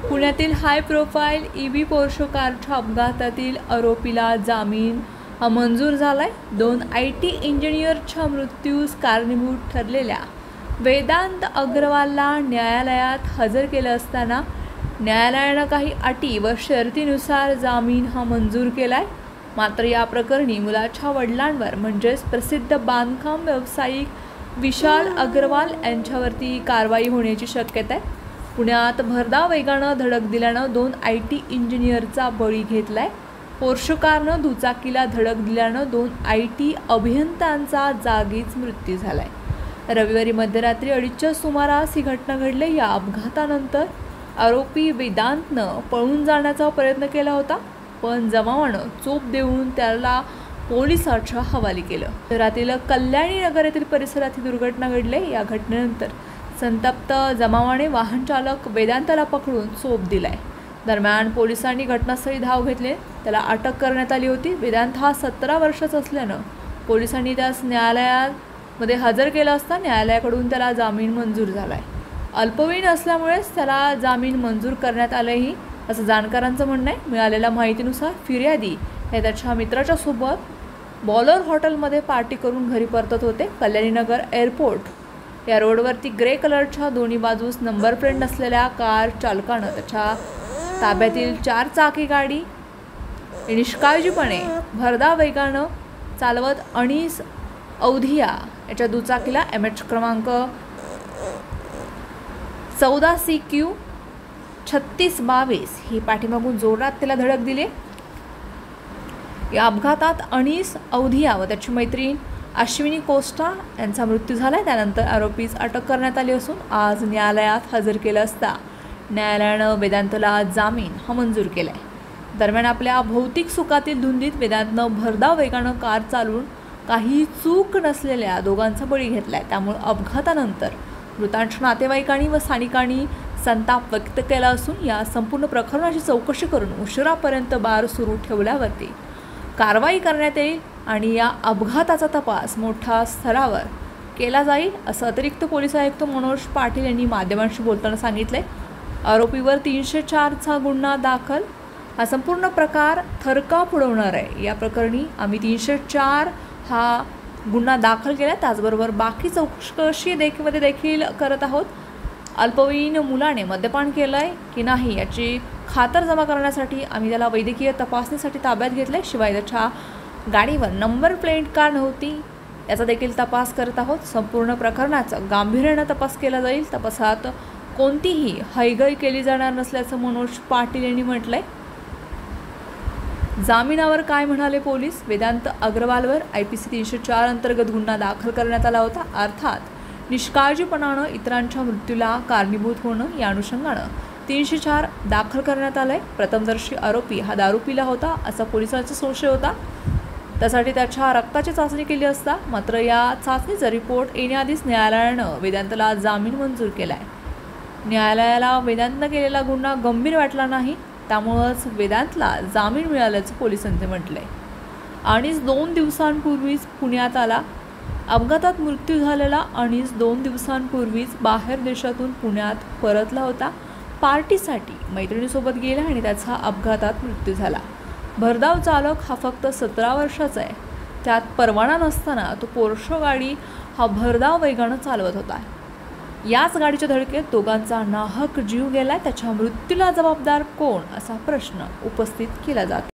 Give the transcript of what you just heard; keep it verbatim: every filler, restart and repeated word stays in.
पुण्यातील high profile EB पोर्शो कारच्या अपघातातील आरोपीला जामीन हा मंजूर झालाय। दोन आय टी इंजिनियरच्या मृत्यूस कारणीभूत ठरलेल्या वेदांत अग्रवालला न्यायालयात हजर केलं असताना न्यायालयानं काही अटी व शर्तीनुसार जामीन हा मंजूर केलाय। मात्र या प्रकरणी मुलाच्या वडिलांवर म्हणजेच प्रसिद्ध बांधकाम व्यावसायिक विशाल अग्रवाल यांच्यावरती कारवाई होण्याची शक्यता आहे। पुण्यात भरधाव वेगानं धडक दिल्यानं दोन आय टी इंजिनियरचा बळी घेतलाय। पोर्शो कारनं दुचाकीला धडक दिल्यानं दोन आय टी अभियंत्यांचा जागीच मृत्यू झालाय। रविवारी मध्यरात्री अडीचच्या सुमारास ही घटना घडली। या अपघातानंतर आरोपी वेदांतनं पळून जाण्याचा प्रयत्न केला होता, पण जमावानं चोप देऊन त्याला पोलिसांच्या हवाली केलं। शहरातील कल्याणी नगर येथील परिसरात ही दुर्घटना घडली। या घटनेनंतर संतप्त जमावाने वाहन चालक वेदांतला पकडून चोप दिलाय। दरम्यान पोलिसांनी घटनास्थळी धाव घेतली, त्याला अटक करण्यात आली होती। वेदांत हा सतरा वर्षाचा असल्यानं पोलिसांनी त्यास न्यायालयामध्ये हजर केलं असता न्यायालयाकडून त्याला जामीन मंजूर झालाय। अल्पवयीन असल्यामुळेच त्याला जामीन मंजूर करण्यात आलेही असं जाणकारांचं म्हणणं आहे। मिळालेल्या माहितीनुसार फिर्यादी हे त्याच्या मित्राच्या सोबत बॉलर हॉटेलमध्ये पार्टी करून घरी परतत होते। कल्याणी नगर एअरपोर्ट या रोडवरती ग्रे कलरच्या दोन्ही बाजूस नंबर प्लेट नसलेल्या कार चालकानं त्याच्या ताब्यातील चार चाकी गाडी निष्काळजीपणे भरधाव वेगानं चालवत अनीस औधिया याच्या दुचाकीला एम एच क्रमांक चौदा सी क्यू छत्तीस बावीस ही पाठीमागून जोरात त्याला धडक दिली। या अपघातात अनीस औधिया व त्याची मैत्रीण अश्विनी कोस्टा यांचा मृत्यू झाला। त्यानंतर आरोपीस अटक करण्यात आली असून आज न्यायालयात हजर केलं असता न्यायालयानं वेदांतला जामीन हा मंजूर केलाय। दरम्यान आपल्या भौतिक सुखातील धुंदीत वेदांतनं भरधाव वेगानं कार चालवून काही चूक नसलेल्या दोघांचा बळी घेतलाय। त्यामुळे अपघातानंतर मृतांच्या नातेवाईकांनी व स्थानिकांनी संताप व्यक्त केला असून या संपूर्ण प्रकरणाची चौकशी करून उशिरापर्यंत बार सुरू ठेवल्यावरती कारवाई करण्यात येईल आणि या अपघाताचा तपास मोठ्या स्तरावर केला जाईल असं अतिरिक्त पोलीस आयुक्त मनोज पाटील यांनी माध्यमांशी बोलताना सांगितले। आरोपीवर तीनशे चारचा गुन्हा दाखल, हा संपूर्ण प्रकार थरकाप उडवणार आहे। या प्रकरणी आम्ही तीनशे चार हा गुन्हा दाखल केला, त्याचबरोबर बाकी चौकशी देखील देखील करत आहोत। अल्पवयीन मुलाने मद्यपान केलं आहे की नाही याची खातरजमा करण्यासाठी आम्ही त्याला वैद्यकीय तपासणीसाठी ताब्यात घेतले। शिवाय त्याच्या गाडीवर नंबर प्लेट का नव्हती याचा देखील तपास करत आहोत। संपूर्ण प्रकरणाचा गांभीर्याने तपास केला जाईल। तपासात कोणतीही हयगय केली जाणार नसल्याचं मनोज पाटील यांनी म्हटलंय। जामिनावर काय म्हणाले पोलीस? वेदांत अग्रवालवर आय पी सी तीनशे चार अंतर्गत गुन्हा दाखल करण्यात आला होता। अर्थात निष्काळजीपणानं इतरांच्या मृत्यूला कारणीभूत होणं या अनुषंगानं तीनशे चार दाखल करण्यात आलंय। प्रथमदर्शी आरोपी हा दारू पिला होता असा पोलिसांचा संशय होता, त्यासाठी त्याच्या रक्ताची चाचणी केली असता मात्र या चाचणीचा रिपोर्ट येण्याआधीच न्यायालयानं वेदांतला जामीन मंजूर केलाय। न्यायालयाला वेदांतनं केलेला गुन्हा गंभीर वाटला नाही, त्यामुळंच वेदांतला जामीन मिळाल्याचं पोलिसांनी म्हटलंय। अनीस दोन दिवसांपूर्वीच पुण्यात आला। अपघातात मृत्यू झालेला अनीस दोन दिवसांपूर्वीच बाहेर देशातून पुण्यात परतला होता। पार्टीसाठी मैत्रिणीसोबत गेला आणि त्याचा अपघातात मृत्यू झाला। भरधाव चालक हा फक्त सतरा वर्षाचा आहे, त्यात परवाना नसताना तो पोर्शो गाडी हा भरधाव वेगानं चालवत होता। याच गाडीच्या धडकेत दोघांचा नाहक जीव गेलाय। त्याच्या मृत्यूला जबाबदार कोण असा प्रश्न उपस्थित केला जातो।